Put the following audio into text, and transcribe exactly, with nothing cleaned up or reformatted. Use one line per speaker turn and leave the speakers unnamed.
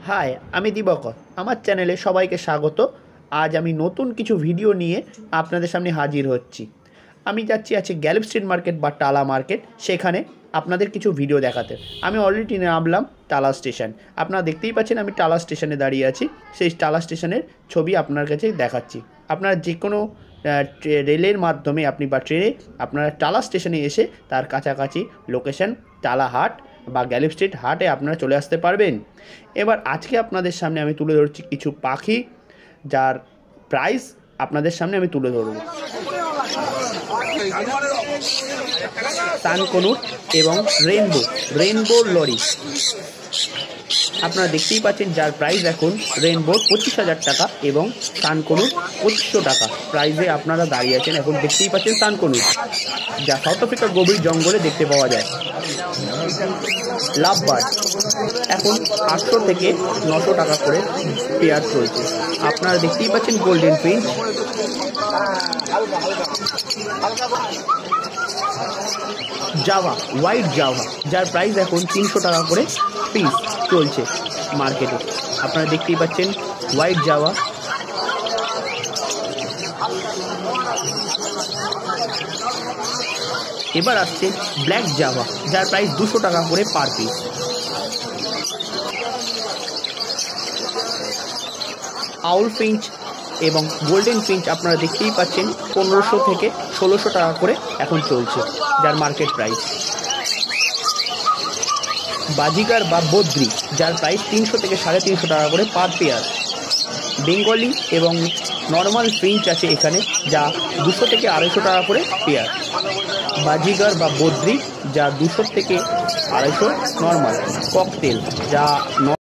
High, আমি দিবাকর। আমার চ্যানেলে সবাইকে স্বাগত। আজ আমি নতুন কিছু ভিডিও নিয়ে আপনাদের সামনে হাজির হচ্ছি। আমি যাচ্ছি আছে গ্যালপ স্ট্রিট মার্কেট বা টালা মার্কেট, সেখানে আপনাদের কিছু ভিডিও দেখাতে। আমি অলরেডি নামলাম টালা স্টেশন। আপনারা দেখতেই পাচ্ছেন আমি টালা স্টেশনে দাঁড়িয়ে আছি। সেই টালা স্টেশনের ছবি আপনার কাছে দেখাচ্ছি। আপনারা যে কোনো রেলের মাধ্যমে আপনি বা ট্রেনে আপনারা টালা স্টেশনে এসে তার কাছাকাছি লোকেশন টালা হাট বা গ্যালপ স্ট্রিট হাটে আপনারা চলে আসতে পারবেন। এবার আজকে আপনাদের সামনে আমি তুলে ধরছি কিছু পাখি, যার প্রাইস আপনাদের সামনে আমি তুলে ধরব। সানকনুট এবং রেনবো রেনবো লরি আপনারা দেখতেই পাচ্ছেন, যার প্রাইস এখন রেনবো পঁচিশ হাজার টাকা এবং সানকনুট পঁচিশশো টাকা প্রাইসে আপনারা দাঁড়িয়ে আছেন। এখন দেখতেই পাচ্ছেন সানকনুট, যা সাউথ আফ্রিকার গভীর জঙ্গলে দেখতে পাওয়া যায়। লাভ বার্ড এখন আটশো থেকে নশো টাকা করে পেয়ার চলছে। আপনারা দেখতেই পাচ্ছেন golden finch, Java white Java, যার প্রাইস এখন তিনশো টাকা করে পিস চলছে মার্কেটে। আপনারা দেখতেই পাচ্ছেন হোয়াইট জাভা। এবার আসছে ব্ল্যাক জাভা, যার প্রাইস দুশো টাকা করে পার পিস। আউল ফিঞ্চ এবং গোল্ডেন ফিঞ্চ আপনারা দেখতেই পাচ্ছেন পনেরোশো থেকে ষোলোশো টাকা করে এখন চলছে, যার মার্কেট প্রাইস। বাজিগার বা বদ্রি, যার প্রাইস তিনশো থেকে সাড়ে তিনশো টাকা করে পার পেয়ার। বেঙ্গলি এবং নর্মাল ফিঞ্চ আছে এখানে, যা দুশো থেকে আড়াইশো টাকা করে পেয়ার। বাজিগার বা বদ্রি, যা দুশো থেকে আড়াইশো। নর্মাল ককটেল, যা